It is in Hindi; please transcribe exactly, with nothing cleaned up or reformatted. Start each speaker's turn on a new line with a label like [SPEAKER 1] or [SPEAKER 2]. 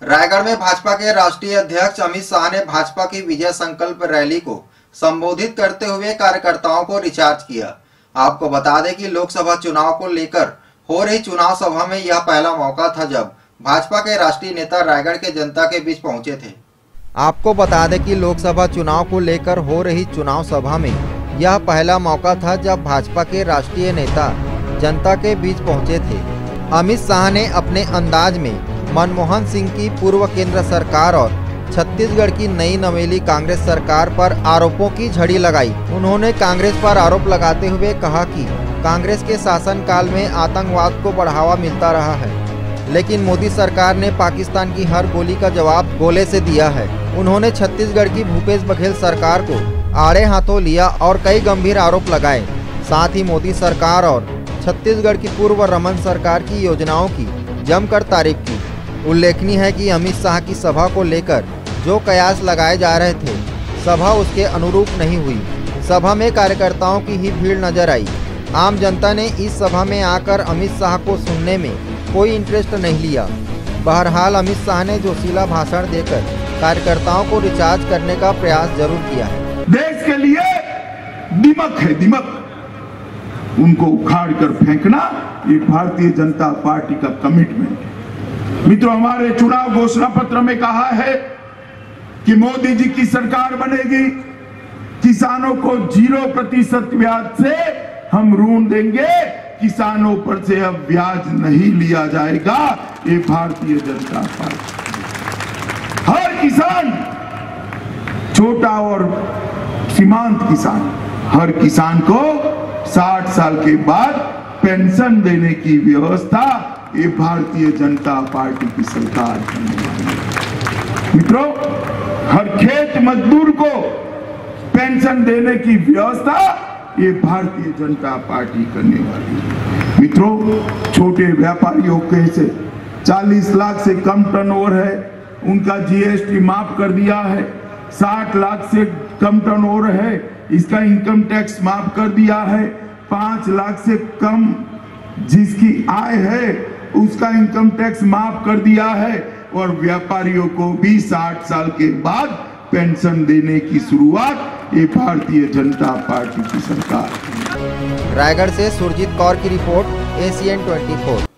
[SPEAKER 1] रायगढ़ में भाजपा के राष्ट्रीय अध्यक्ष अमित शाह ने भाजपा की विजय संकल्प रैली को संबोधित करते हुए कार्यकर्ताओं को रिचार्ज किया। आपको बता दें कि लोकसभा चुनाव को लेकर हो रही चुनाव सभा में यह पहला मौका था जब भाजपा के राष्ट्रीय नेता रायगढ़ के जनता के बीच पहुंचे थे। आपको बता दें कि लोकसभा चुनाव को लेकर हो रही चुनाव सभा में यह पहला मौका था जब भाजपा के राष्ट्रीय नेता जनता के बीच पहुंचे थे। अमित शाह ने अपने अंदाज में मनमोहन सिंह की पूर्व केंद्र सरकार और छत्तीसगढ़ की नई नवेली कांग्रेस सरकार पर आरोपों की झड़ी लगाई। उन्होंने कांग्रेस पर आरोप लगाते हुए कहा कि कांग्रेस के शासनकाल में आतंकवाद को बढ़ावा मिलता रहा है, लेकिन मोदी सरकार ने पाकिस्तान की हर गोली का जवाब गोले से दिया है। उन्होंने छत्तीसगढ़ की भूपेश बघेल सरकार को आड़े हाथों लिया और कई गंभीर आरोप लगाए। साथ ही मोदी सरकार और छत्तीसगढ़ की पूर्व रमन सरकार की योजनाओं की जमकर तारीफ की। उल्लेखनीय है कि अमित शाह की सभा को लेकर जो कयास लगाए जा रहे थे, सभा उसके अनुरूप नहीं हुई। सभा में कार्यकर्ताओं की ही भीड़ नजर आई। आम जनता ने इस सभा में आकर अमित शाह को सुनने में कोई इंटरेस्ट नहीं लिया। बहरहाल अमित शाह ने जोशीला भाषण देकर कार्यकर्ताओं को रिचार्ज करने का प्रयास जरूर किया है।
[SPEAKER 2] देश के लिए दिमक है, दिमक उनको उखाड़ कर फेंकना ये भारतीय जनता पार्टी का कमिटमेंट है। मित्रों, हमारे चुनाव घोषणा पत्र में कहा है कि मोदी जी की सरकार बनेगी, किसानों को जीरो प्रतिशत ब्याज से हम ऋण देंगे, किसानों पर से अब ब्याज नहीं लिया जाएगा। ये भारतीय जनता पार्टी, हर किसान, छोटा और सीमांत किसान, हर किसान को साठ साल के बाद पेंशन देने की व्यवस्था ये भारतीय जनता पार्टी की सरकार करने वाली है। मित्रों, हर खेत मजदूर को पेंशन देने की व्यवस्था ये भारतीय जनता पार्टी करने वाली है। मित्रों, छोटे व्यापारियों के से चालीस लाख से कम टर्नओवर है, उनका जीएसटी माफ कर दिया है। साठ लाख से कम टर्नओवर है, इसका इनकम टैक्स माफ कर दिया है। पांच लाख से कम जिसकी आय है उसका इनकम टैक्स माफ कर दिया है। और व्यापारियों को भी साठ साल के बाद पेंशन देने की शुरुआत ये भारतीय जनता पार्टी की सरकार।
[SPEAKER 1] रायगढ़ से सुरजीत कौर की रिपोर्ट, एसीएन चौबीस।